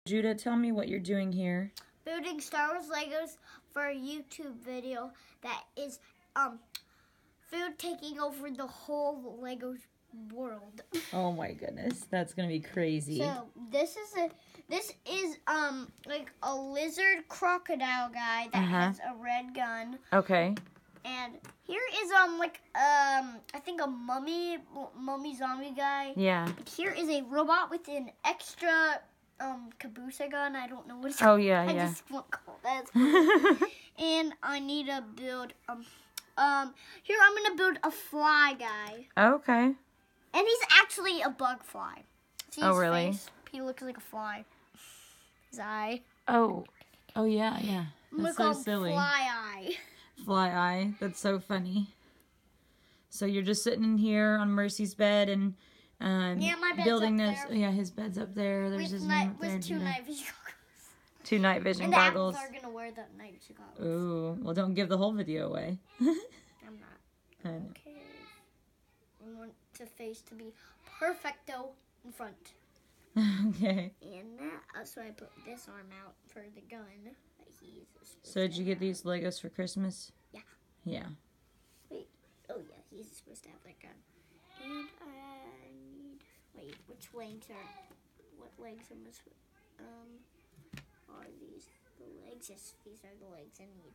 Judah, tell me what you're doing here. Building Star Wars Legos for a YouTube video that is food taking over the whole Lego world. Oh my goodness, that's gonna be crazy. So this is like a lizard crocodile guy that has a red gun. Okay. And here is I think a mummy zombie guy. Yeah. And here is a robot with an extra Kabusa gun. I don't know what it's Oh yeah, I yeah. just won't call that. And I need to build here I'm gonna build a fly guy. Okay. And he's actually a bug fly. See his really? face? He looks like a fly. His eye. Oh yeah, yeah. I'm That's gonna so call him silly. Fly Eye. Fly eye. That's so funny. So you're just sitting in here on Mercy's bed and Yeah, my bed's building up this. there. Yeah, his bed's up there. There's his name up there. With two Judah. night vision goggles. 2 night vision And goggles. the apples are gonna wear the night vision goggles. Ooh, well, don't give the whole video away. I'm not. I know. Okay. I want the face to be perfecto in front. Okay. And that's why I put this arm out for the gun that he is. So did you get these Legos for Christmas? Yeah. Yeah. Wait. Oh yeah, he's supposed to have that gun. And I need. Wait, which legs are? What legs am I supposed? Are these the legs? Yes, these are the legs I need.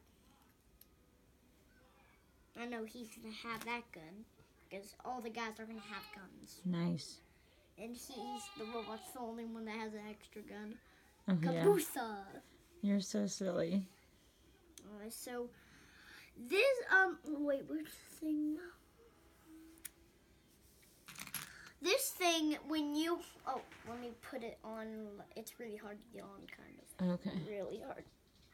I know he's gonna have that gun because all the guys are gonna have guns. Nice. And the robot's the only one that has an extra gun. Oh, yeah. Kabusa! You're so silly. So, this, wait, which thing? This thing, when you, let me put it on, it's really hard to get on, kind of. Okay. Really hard.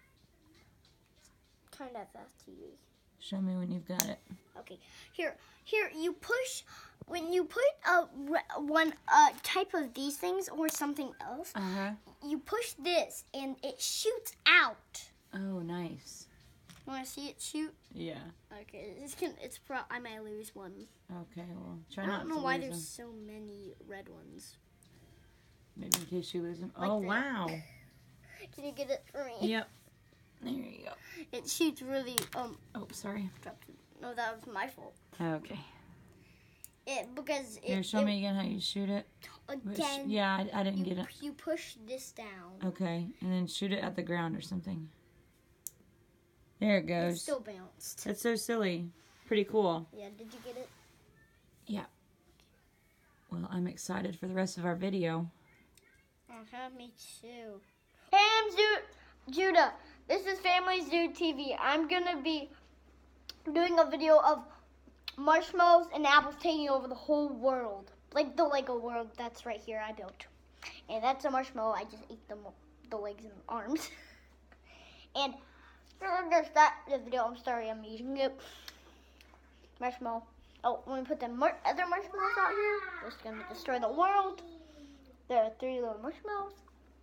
Turn that fast TV. Show me when you've got it. Okay, here, you push, when you put one type of these things or something else, you push this and it shoots out. Oh, nice. You want to see it shoot? Yeah. Okay, I might lose one. Okay, well, try I not to don't know why lose there's them. so many red ones. Maybe in case you lose them. Like Oh, that. wow. Can you get it for me? Yep. There you go. It shoots really, Oh, sorry. dropped it. No, that was my fault. Okay. Because Here, show me again how you shoot it. again. Yeah, I didn't get it. You push this down. Okay, and then shoot it at the ground or something. There it It goes. still bounced. That's so silly. Pretty cool. Yeah, did you get it? Yeah. Well, I'm excited for the rest of our video. Me too. Hey, I'm Judah. This is Family Zoo TV. I'm gonna be doing a video of marshmallows and apples taking over the whole world. Like the Lego world that's right here I built. And that's a marshmallow. I just ate the legs and arms. And there's that the video. I'm sorry I'm eating it. Marshmallow. Oh, when we put the other marshmallows out here, it's gonna destroy the world. There are 3 little marshmallows.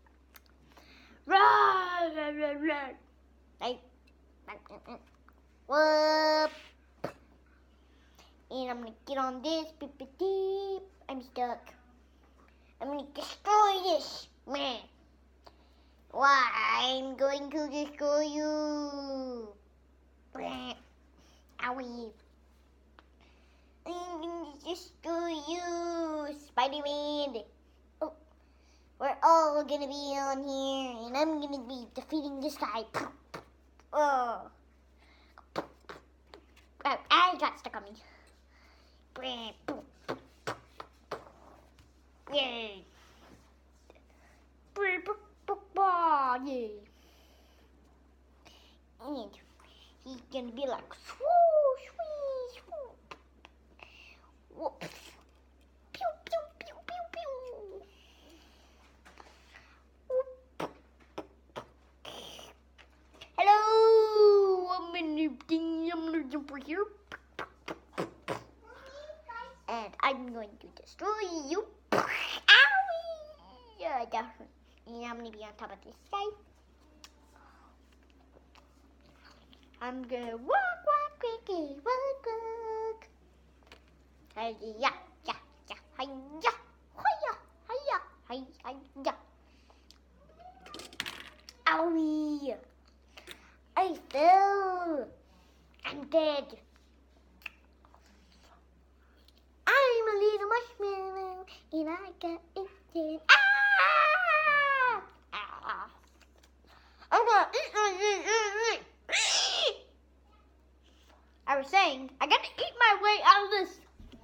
Run, run, run, run. Hey. Whoop. And I'm gonna get on this. Beep, beep, beep. I'm stuck. I'm gonna destroy this. Man. Why? I'm going to destroy you. Owie. I'm going to destroy you, Spider-Man. Oh, we're all gonna be on here, and I'm gonna be defeating this guy. Oh. I got stuck on me. Yay. Yay. And he's gonna be like, swoosh, swoosh, swoosh. Whoop. Pew, pew, pew, pew, pew. Whoop. Hello, I'm gonna jump right here. And I'm going to destroy you. Owie! Yeah, definitely. And I'm going to be on top of this guy. I'm going to walk, quickly, walk. Hiya, yeah, yeah, hiya, hiya, hiya, hiya. Owie! I fell. I'm dead. I'm a little marshmallow and I got eaten. Ah! Ah! I'm gonna eat. I was saying, I gotta eat my way out of this.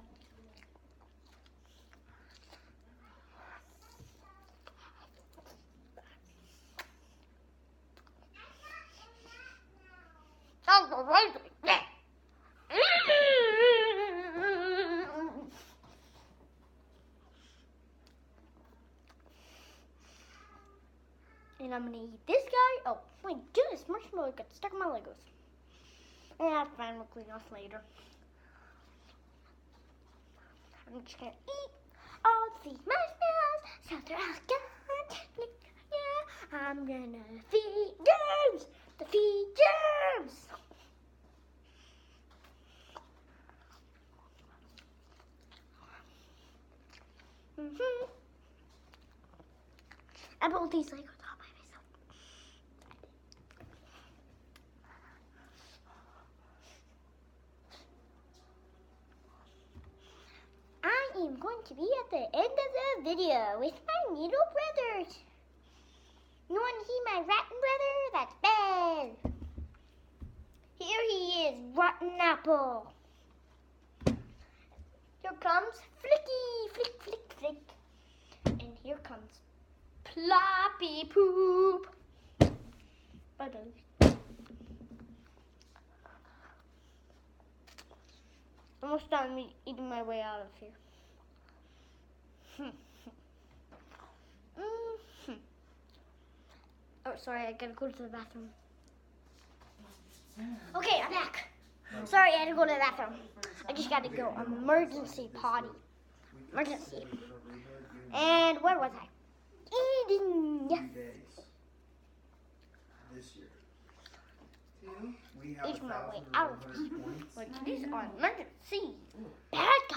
Sounds amazing. And I'm gonna eat this guy. Oh my goodness, marshmallow got stuck in my Legos. And that's fine, we'll clean off later. I'm just gonna eat all these marshmallows. So they're all gone. Yeah, I'm gonna feed germs. The feed germs. I built these Legos all by myself. I am going to be at the end of the video with my little brothers. You want to see my rotten brother? That's Ben. Here he is, Rotten Apple. Here comes Flicky, Flick, Flick, Flick. And here comes Ploppy Poop. Bye-bye. Almost done me eating my way out of here. Oh, sorry, I gotta go to the bathroom. Okay, I'm back. Sorry, I had to go to the bathroom. I just gotta go. Emergency potty. Emergency. And where was I? Eating. Yes. This year. We have Eat my way 1,100 out of here. points. Like, these are emergency. Bad guy.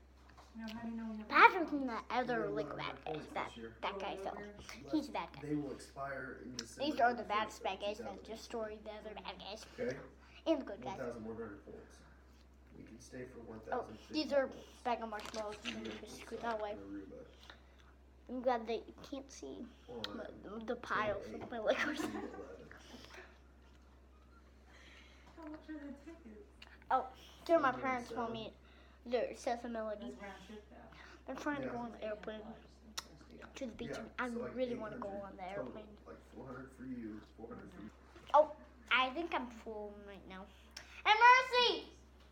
Bad than that other like bad guys. That guy fell. He's a bad guy. They will expire in December. These are the baddest bad guys that just destroyed the other bad guys. Okay. And the good guys. 1,100 points. We can stay for 1,000. Oh, these are bag of marshmallows. Just scoot that way. I'm glad that you can't see the piles of my Legos. Oh, so my parents told me there says a melody. They're trying to go on the airplane to the beach, and I really want to go on the airplane. Like 400 for you, 400 for you. Oh, I think I'm full right now. And Mercy!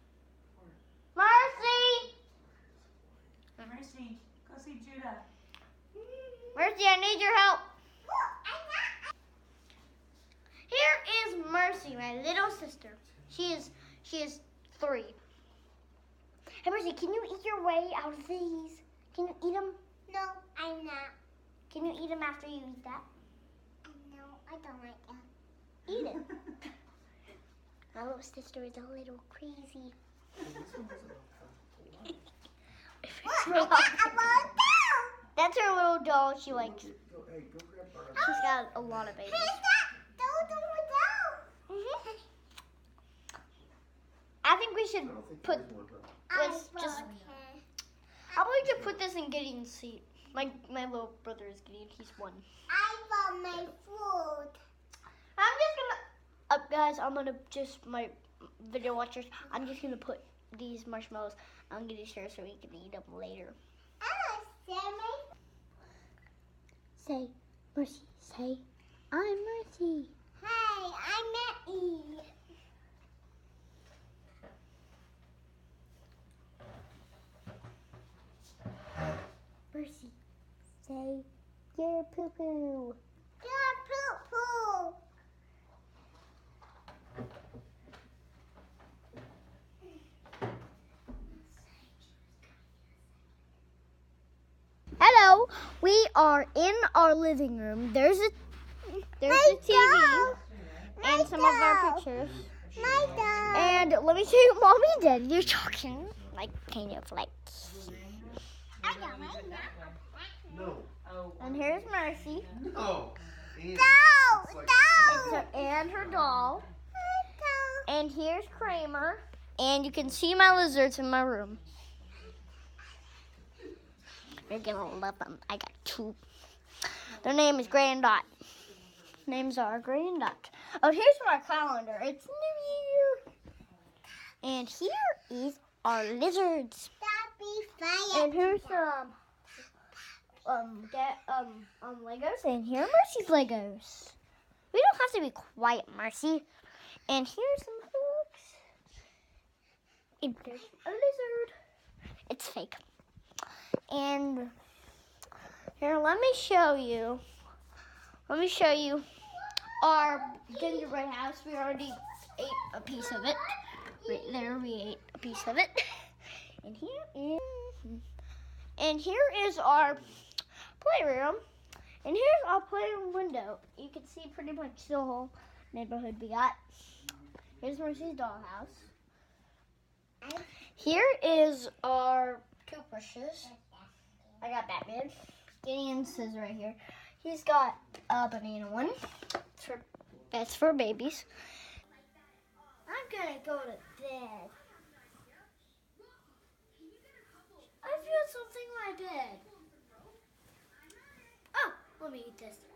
Mercy! Mercy, go see Judah. Mercy, I need your help. Here is Mercy, my little sister. She is 3. Hey, Mercy, can you eat your way out of these? Can you eat them? No, I'm not. Can you eat them after you eat that? No, I don't like that. Eat it. My little sister is a little crazy. That's her little doll. She likes. Hey, go grab our She's got a lot of babies. I think we should put this just. How about we just put this in Gideon's seat? My little brother is Gideon. He's 1. I want my food. I'm just gonna. Guys, I'm gonna just my video watchers. I'm just gonna put these marshmallows on Gideon's chair so he can eat them later. Say, Mercy. Say, I'm Mercy. Hi, I'm Matty. Mercy. Say, you're poo poo. You're poo-poo. Hello, we are in our living room. There's a TV and some of our pictures. My dog. And let me show you what Mommy did. You're talking like kind of like. I don't like that. No. And here's Mercy. Oh. No. And her doll. And here's Kramer. And you can see my lizards in my room. You're gonna love them. I got 2. Their name is Gray and Dot. Names are Gray and Dot. Oh, here's my calendar. It's New Year. And here is our lizards. And here's some Legos. And here are Mercy's Legos. We don't have to be quiet, Mercy. And here's some books. And there's a lizard. It's fake. And here, let me show you. Our gingerbread house. We already ate a piece of it. Right there, we ate a piece of it. And here is our playroom. And here's our playroom window. You can see pretty much the whole neighborhood we got. Here's Mercy's dollhouse. Here is our toothbrushes. I got Batman. Gideon's is right here. He's got a banana one. That's for babies. I'm gonna go to bed. I feel something in my bed. Oh, let me eat this.